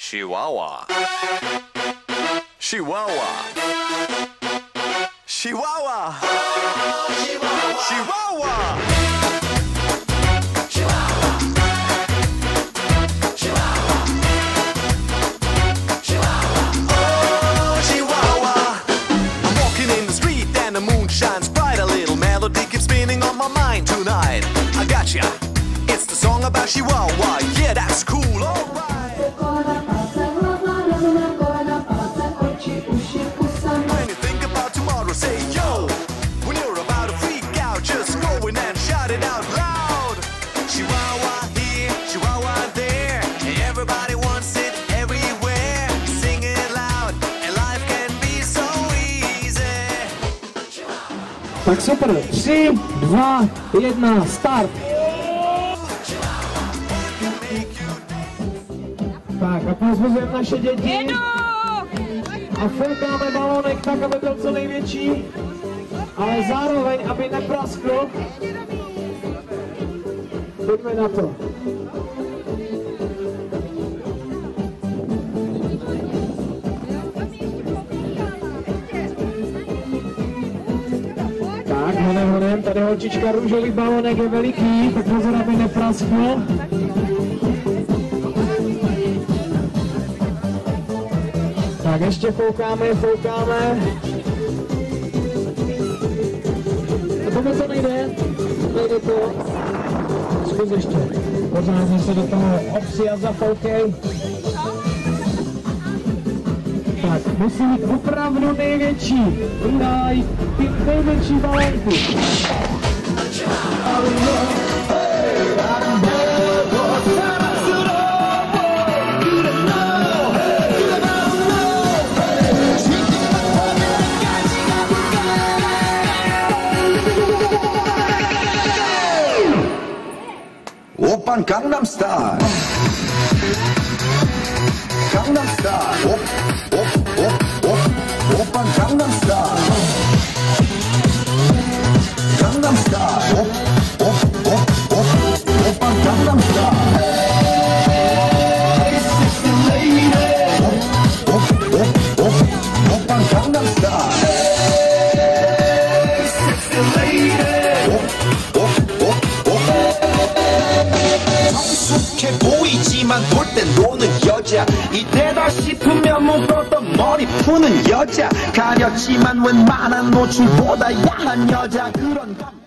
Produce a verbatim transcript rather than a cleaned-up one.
Chihuahua. Chihuahua. Chihuahua. Chihuahua. Chihuahua. Shines bright, a little melody keeps spinning on my mind tonight. I gotcha, it's the song about Chihuahua. Yeah, that's cool, alright. When you think about tomorrow, say yo. When you're about to freak out, just go in and shout it out loud. Chihuahua here, Chihuahua there. Everybody wants it everywhere. Sing it loud, and life can be so easy. Tak super, tři, dva, jedna, start. Tak a pozvozujeme naše děti. A foukáme balónek tak, aby byl co největší, ale zároveň, aby nepraskl. Pojďme na to. Tak, honem, honem, tady holčička, růžový balonek je veliký, tak pozor, aby nepraskl. Tak, ještě foukáme, foukáme. A tomu to nejde, nejde to. Zkus ještě, pořádně se do toho opři a zafoukej. Tak, musí mít opravdu největší, daj ty největší balónky. Oppan Gangnam Style. Gangnam Style. Op, op, op, op. Oppan Gangnam Style. Gangnam Style. Op, op, op, op. Oppan Gangnam Style. Hey, sexy lady. Op, op, op, op. Oppan Gangnam Style. Hey, sexy lady. Op, op, op, op. 성숙해 보이지만 놀 땐 노는 여자 이때다 싶으면 묶었던 머리 푸는 여자 가렸지만 웬만한 노출보다 야한 여자 그런